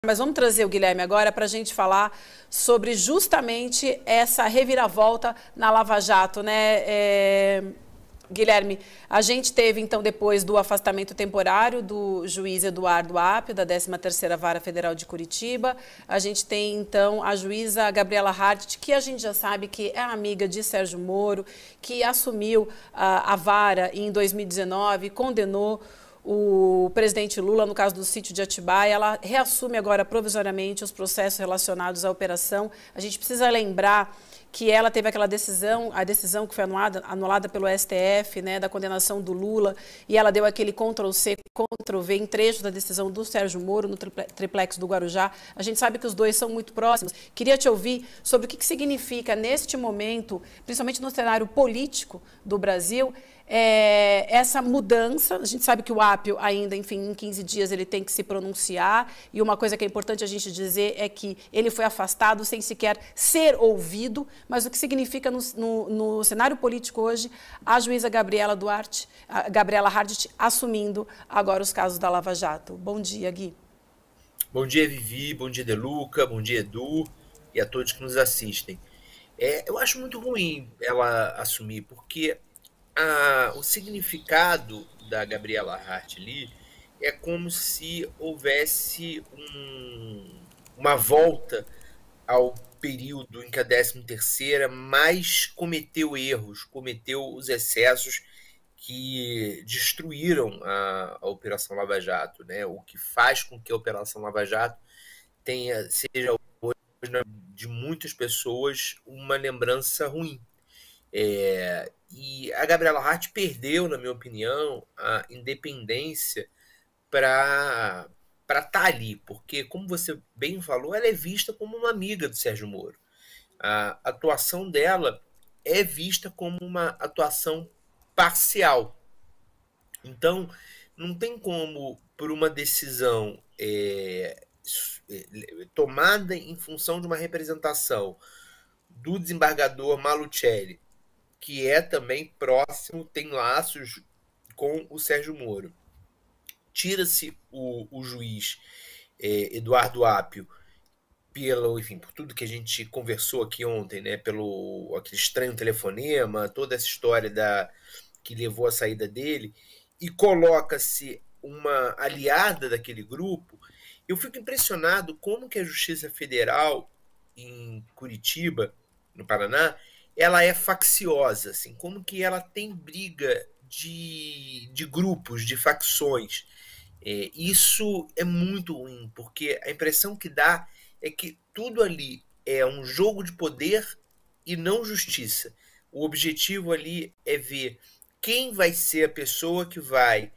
Mas vamos trazer o Guilherme agora para a gente falar sobre justamente essa reviravolta na Lava Jato, né, Guilherme? A gente teve, então, depois do afastamento temporário do juiz Eduardo Apio, da 13ª Vara Federal de Curitiba, a gente tem, então, a juíza Gabriela Hart, que a gente já sabe que é amiga de Sérgio Moro, que assumiu a vara em 2019, condenou o presidente Lula, no caso do sítio de Atibaia. Ela reassume agora provisoriamente os processos relacionados à operação. A gente precisa lembrar que ela teve aquela decisão, a decisão que foi anulada pelo STF, né, da condenação do Lula, e ela deu aquele Ctrl-C, Ctrl-V em trechos da decisão do Sérgio Moro no triplex do Guarujá. A gente sabe que os dois são muito próximos. Queria te ouvir sobre o que significa, neste momento, principalmente no cenário político do Brasil, essa mudança. A gente sabe que o Apio ainda, enfim, em 15 dias ele tem que se pronunciar, e uma coisa que é importante a gente dizer é que ele foi afastado sem sequer ser ouvido, mas o que significa no cenário político hoje a juíza Gabriela Hart assumindo agora os casos da Lava Jato. Bom dia, Gui. Bom dia, Vivi, bom dia, Deluca, bom dia, Edu, e a todos que nos assistem. Eu acho muito ruim ela assumir, porque o significado da Gabriela Hart ali é como se houvesse uma volta ao período em que a 13ª mais cometeu erros, cometeu os excessos que destruíram a Operação Lava Jato, né? O que faz com que a Operação Lava Jato seja hoje, de muitas pessoas, uma lembrança ruim. E a Gabriela Hart perdeu, na minha opinião, a independência para estar ali, porque, como você bem falou, ela é vista como uma amiga do Sérgio Moro. A atuação dela é vista como uma atuação parcial. Então, não tem como, por uma decisão tomada em função de uma representação do desembargador Malucelli, que é também próximo, tem laços com o Sérgio Moro. Tira-se o juiz Eduardo Apio por tudo que a gente conversou aqui ontem, né, pelo aquele estranho telefonema, toda essa história que levou à saída dele, e coloca-se uma aliada daquele grupo. Eu fico impressionado como que a Justiça Federal em Curitiba, no Paraná, ela é facciosa, assim, como que ela tem briga de grupos, de facções. Isso é muito ruim, porque a impressão que dá é que tudo ali é um jogo de poder e não justiça. O objetivo ali é ver quem vai ser a pessoa que vai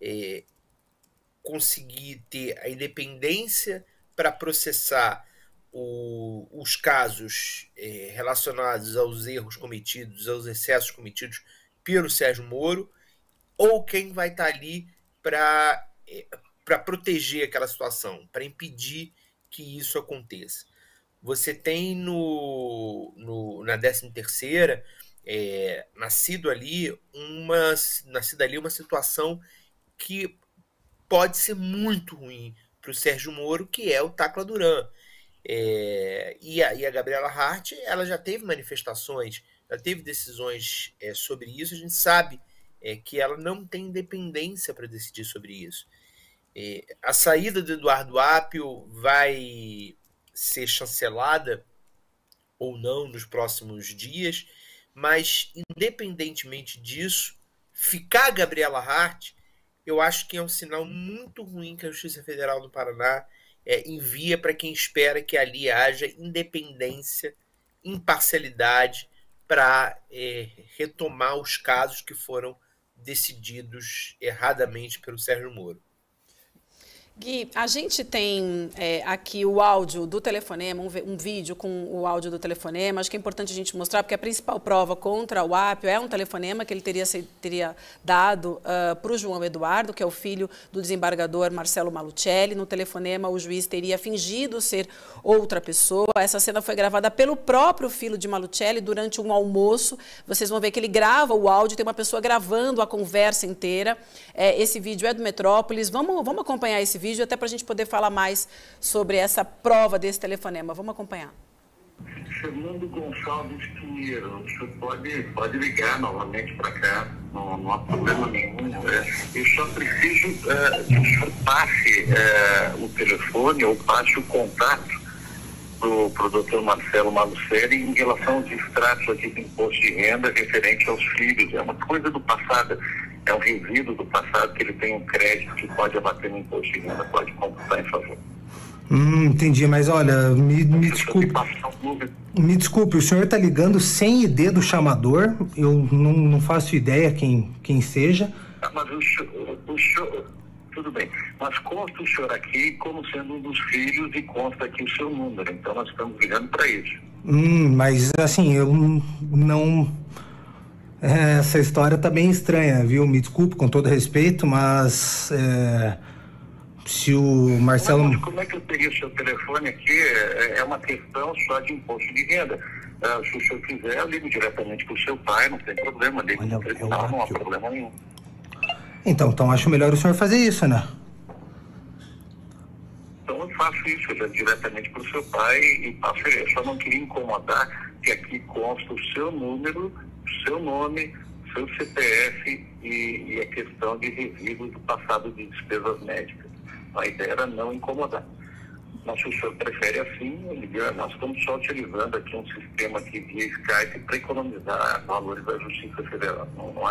conseguir ter a independência para processar os casos relacionados aos erros cometidos, aos excessos cometidos pelo Sérgio Moro, ou quem vai estar ali para proteger aquela situação, para impedir que isso aconteça. Você tem na 13ª nascido ali uma situação que pode ser muito ruim para o Sérgio Moro, que é o Tacla Duran. E a Gabriela Hart, ela já teve manifestações, já teve decisões sobre isso. A gente sabe que ela não tem independência para decidir sobre isso. A saída do Eduardo Apio vai ser chancelada ou não nos próximos dias, mas, independentemente disso, ficar a Gabriela Hart, eu acho que é um sinal muito ruim que a Justiça Federal do Paraná envia para quem espera que ali haja independência, imparcialidade para retomar os casos que foram decididos erradamente pelo Sérgio Moro. Gui, a gente tem aqui o áudio do telefonema, um vídeo com o áudio do telefonema. Acho que é importante a gente mostrar, porque a principal prova contra o Apio é um telefonema que ele teria dado para o João Eduardo, que é o filho do desembargador Marcelo Malucelli. No telefonema, o juiz teria fingido ser outra pessoa. Essa cena foi gravada pelo próprio filho de Malucelli durante um almoço. Vocês vão ver que ele grava o áudio, tem uma pessoa gravando a conversa inteira. Esse vídeo é do Metrópolis. Vamos acompanhar esse vídeo. vídeo, até para a gente poder falar mais sobre essa prova desse telefonema. Vamos acompanhar. Fernando Gonçalves Pinheiro, o senhor pode ligar novamente para cá, não há problema nenhum. Eu só preciso que o senhor passe o telefone ou passe o contato para o doutor Marcelo Malucelli em relação aos extratos aqui do imposto de renda referente aos filhos. É uma coisa do passado, é um resíduo do passado que ele tem um crédito que pode abater no imposto de renda, pode computar em favor. Entendi, mas olha, me desculpe. Me desculpe, o senhor está ligando sem ID do chamador, eu não faço ideia quem seja. Mas o senhor, tudo bem, mas consta o senhor aqui como sendo um dos filhos e consta aqui o seu número, então nós estamos ligando para isso. Mas assim, eu não... essa história tá bem estranha, viu? Me desculpe com todo respeito, mas... se o Marcelo... Mas como é que eu teria o seu telefone aqui? É uma questão só de imposto de renda. Se o senhor quiser, eu ligo diretamente para o seu pai, não tem problema. Ligo no tribunal, não há problema nenhum. Então acho melhor o senhor fazer isso, né? Então eu faço isso, eu ligo diretamente para o seu pai e passo. Eu só não queria incomodar que aqui consta o seu número, o seu nome, seu CPF e a questão de resíduos do passado de despesas médicas. A ideia era não incomodar. Mas se o senhor prefere assim, nós estamos só utilizando aqui um sistema aqui via Skype para economizar valores da Justiça Federal.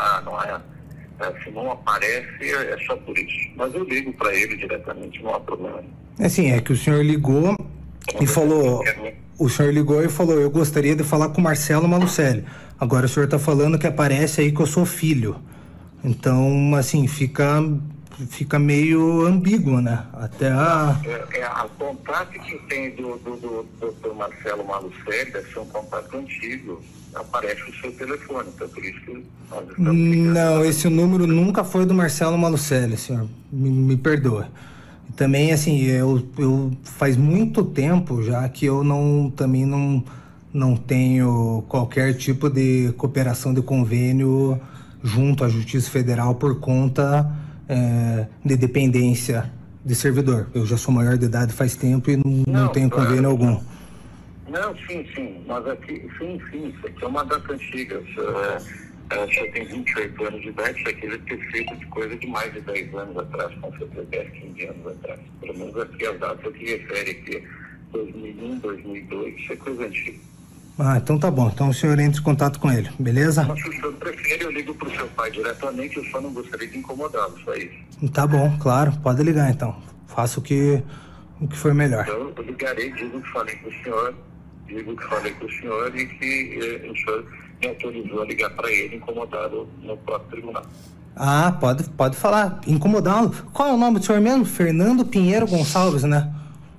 Se não aparece, é só por isso. Mas eu ligo para ele diretamente, não há problema. Assim, é que o senhor ligou e falou... O senhor ligou e falou, eu gostaria de falar com o Marcelo Malucelli. Agora o senhor está falando que aparece aí que eu sou filho. Então, assim, fica meio ambíguo, né? Até a contato que tem do Dr. Marcelo Malucelli deve ser um contato antigo. Aparece o seu telefone, então por isso que nós estamos ligando. Não, esse número nunca foi do Marcelo Malucelli, senhor. Me perdoa. Também, assim, eu faz muito tempo já que eu também não tenho qualquer tipo de cooperação de convênio junto à Justiça Federal por conta de dependência de servidor. Eu já sou maior de idade faz tempo e não tenho convênio algum. Não, sim, mas aqui, sim, isso aqui é uma data antiga. O senhor tem 28 anos de idade, isso aqui deve ter feito de coisa de mais de 10 anos atrás, com certeza 10, 15 anos atrás. Pelo menos aqui as datas que refere aqui, 2001, 2002, isso é coisa antiga. Então tá bom. Então o senhor entra em contato com ele, beleza? Mas se o senhor prefere, eu ligo pro seu pai diretamente, eu só não gostaria de incomodá-lo, só isso. Tá bom, claro, pode ligar então. Faça o que for melhor. Então eu ligarei, digo que falei com o senhor e que o senhor me autorizou a ligar para ele, incomodá-lo no próprio tribunal. Pode falar, incomodá-lo. Qual é o nome do senhor mesmo? Fernando Pinheiro Gonçalves, né?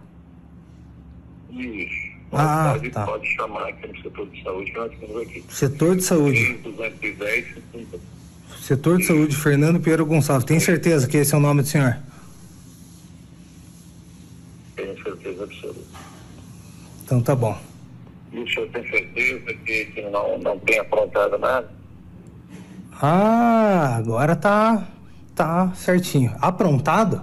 Isso. Tá. Pode chamar aqui no setor de saúde, que nós temos aqui. Setor de saúde. 210, 50. Setor de saúde, Fernando Pinheiro Gonçalves. Tem certeza que esse é o nome do senhor? Tenho certeza absoluta. Então tá bom. E o senhor tem certeza que não tem aprontado nada? Agora tá certinho. Aprontado?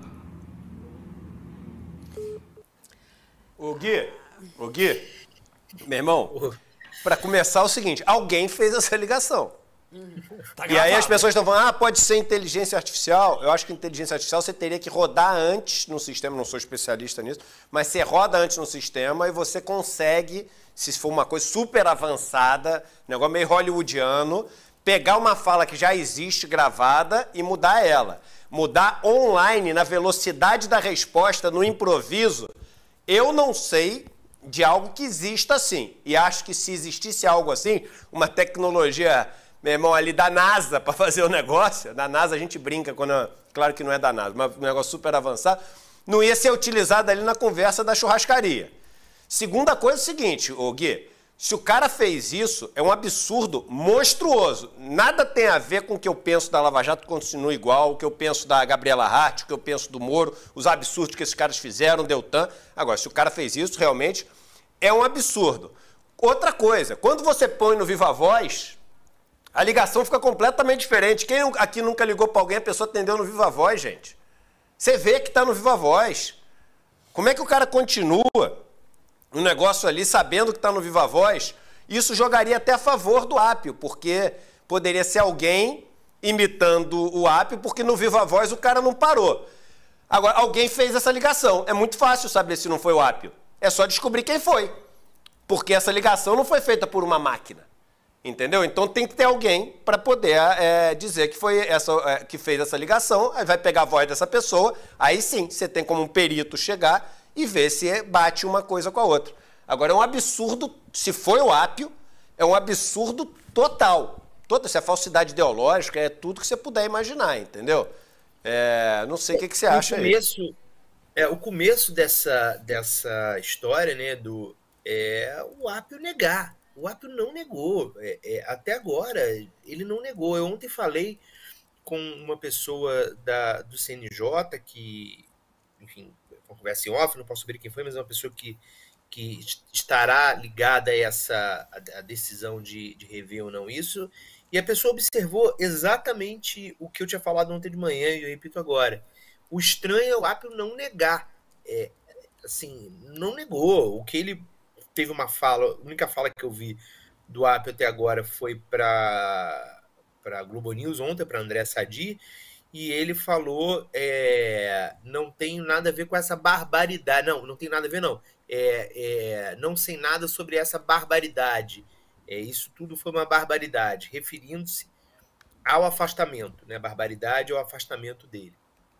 Ô Gui, meu irmão, para começar é o seguinte, alguém fez essa ligação. E aí as pessoas estão falando, pode ser inteligência artificial. Eu acho que inteligência artificial você teria que rodar antes no sistema, não sou especialista nisso, mas você roda antes no sistema e você consegue, se for uma coisa super avançada, negócio meio hollywoodiano, pegar uma fala que já existe gravada e mudar ela. Mudar online, na velocidade da resposta, no improviso. Eu não sei de algo que exista assim. E acho que se existisse algo assim, uma tecnologia, meu irmão, ali da NASA para fazer o negócio, da NASA a gente brinca, claro que não é da NASA, mas um negócio super avançado, não ia ser utilizado ali na conversa da churrascaria. Segunda coisa é o seguinte, Gui, se o cara fez isso, é um absurdo monstruoso. Nada tem a ver com o que eu penso da Lava Jato, continua igual, o que eu penso da Gabriela Hart, o que eu penso do Moro, os absurdos que esses caras fizeram, Deltan. Agora, se o cara fez isso, realmente é um absurdo. Outra coisa, quando você põe no Viva Voz, a ligação fica completamente diferente. Quem aqui nunca ligou para alguém, a pessoa atendeu no Viva Voz, gente? Você vê que tá no Viva Voz. Como é que o cara continua um negócio ali sabendo que tá no Viva Voz? Isso jogaria até a favor do Apio, porque poderia ser alguém imitando o Apio, porque no Viva Voz o cara não parou. Agora, alguém fez essa ligação. É muito fácil saber se não foi o Apio. É só descobrir quem foi. Porque essa ligação não foi feita por uma máquina. Entendeu? Então tem que ter alguém para poder dizer que foi que fez essa ligação, aí vai pegar a voz dessa pessoa, aí sim, você tem como um perito chegar e ver se bate uma coisa com a outra. Agora é um absurdo, se foi o Apio, é um absurdo total. Toda essa falsidade ideológica é tudo que você puder imaginar, entendeu? Não sei o que você acha aí. O começo dessa história, né, o Apio negar. O Apio não negou. Até agora, ele não negou. Eu ontem falei com uma pessoa do CNJ que, enfim, uma conversa em off, não posso saber quem foi, mas é uma pessoa que estará ligada a decisão de rever ou não isso. E a pessoa observou exatamente o que eu tinha falado ontem de manhã, e eu repito agora. O estranho é o Apio não negar. Assim, não negou. O que ele teve uma fala, a única fala que eu vi do Apio até agora foi para Globo News ontem, para André Sadi, e ele falou, não tem nada a ver com essa barbaridade. Não tem nada a ver, não. Não sei nada sobre essa barbaridade. Isso tudo foi uma barbaridade, referindo-se ao afastamento, né? Barbaridade ao afastamento dele.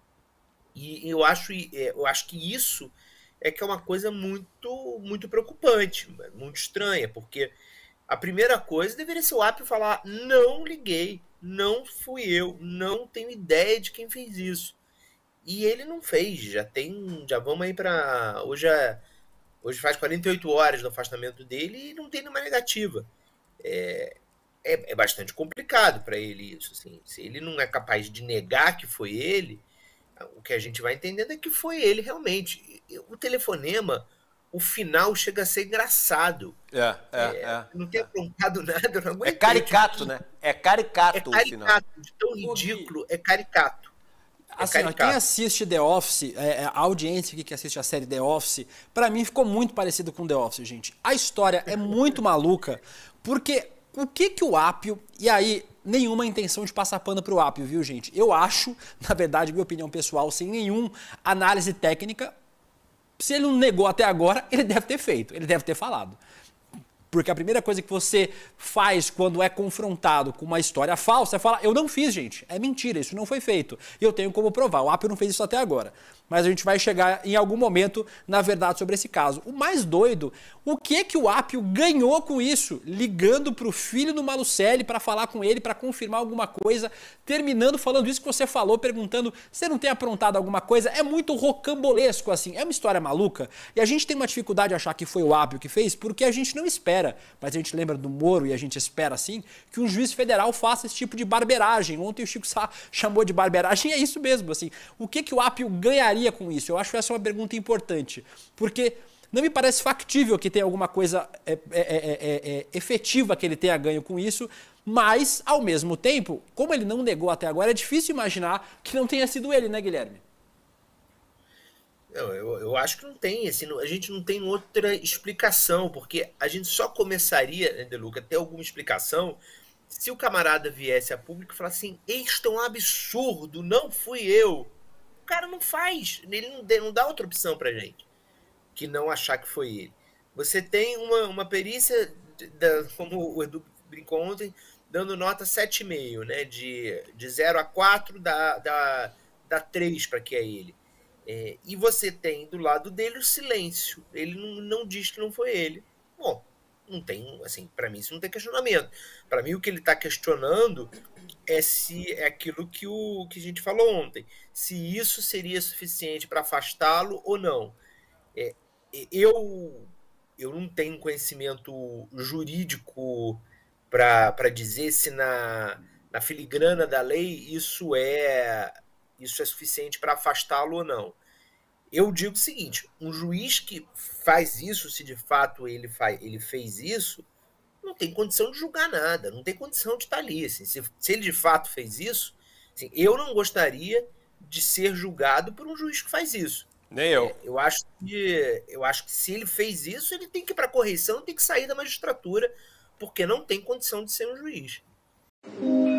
E eu acho que isso que é uma coisa muito, muito preocupante, muito estranha, porque a primeira coisa deveria ser o Apio falar: não liguei, não fui eu, não tenho ideia de quem fez isso. E ele não fez, já vamos aí para... Hoje faz 48 horas do afastamento dele e não tem nenhuma negativa. É bastante complicado para ele isso. Assim. Se ele não é capaz de negar que foi ele, o que a gente vai entendendo é que foi ele realmente. O telefonema, o final chega a ser engraçado. Não tem apontado nada, eu não aguento. É caricato, né? É caricato o final. De tão ridículo, é caricato. Assim, quem assiste The Office, a audiência que assiste a série The Office, pra mim ficou muito parecido com The Office, gente. A história é muito maluca, porque o que o Apio... E aí, nenhuma intenção de passar pano pro Apio, viu, gente? Eu acho, na verdade, minha opinião pessoal, sem nenhuma análise técnica, se ele não negou até agora, ele deve ter feito, ele deve ter falado. Porque a primeira coisa que você faz quando é confrontado com uma história falsa é falar: eu não fiz, gente, é mentira, isso não foi feito. E eu tenho como provar, o Apio não fez isso até agora. Mas a gente vai chegar em algum momento na verdade sobre esse caso. O mais doido, o que o Apio ganhou com isso? Ligando pro filho do Malucelli para falar com ele, para confirmar alguma coisa, terminando falando isso que você falou, perguntando: você não tem aprontado alguma coisa? É muito rocambolesco, assim, é uma história maluca. E a gente tem uma dificuldade de achar que foi o Apio que fez, porque a gente não espera, mas a gente lembra do Moro e a gente espera, assim, que um juiz federal faça esse tipo de barberagem. Ontem o Chico Sá chamou de barberagem, é isso mesmo, assim. O que o Apio ganharia com isso? Eu acho essa uma pergunta importante, porque não me parece factível que tenha alguma coisa efetiva que ele tenha ganho com isso, mas, ao mesmo tempo, como ele não negou até agora, é difícil imaginar que não tenha sido ele, né, Guilherme? Eu acho que não tem, assim, a gente não tem outra explicação, porque a gente só começaria, né, De Luca, a ter alguma explicação se o camarada viesse a público e falasse assim: isto é um absurdo, não fui eu. O cara não faz, ele não dá outra opção pra gente que não achar que foi ele. Você tem uma perícia, como o Edu brincou ontem, dando nota 7,5, né? De 0 a 4 dá 3 para que é ele. E você tem do lado dele o silêncio. Ele não diz que não foi ele. Bom, não tem, assim, para mim isso não tem questionamento. Para mim o que ele está questionando se é aquilo que a gente falou ontem, se isso seria suficiente para afastá-lo ou não. Eu não tenho conhecimento jurídico para dizer se na filigrana da lei isso é suficiente para afastá-lo ou não. Eu digo o seguinte: um juiz que faz isso, se de fato ele fez isso, não tem condição de julgar nada, não tem condição de estar ali. Assim, se ele de fato fez isso, assim, eu não gostaria de ser julgado por um juiz que faz isso. Nem eu. Eu acho que se ele fez isso, ele tem que ir para correição, tem que sair da magistratura, porque não tem condição de ser um juiz.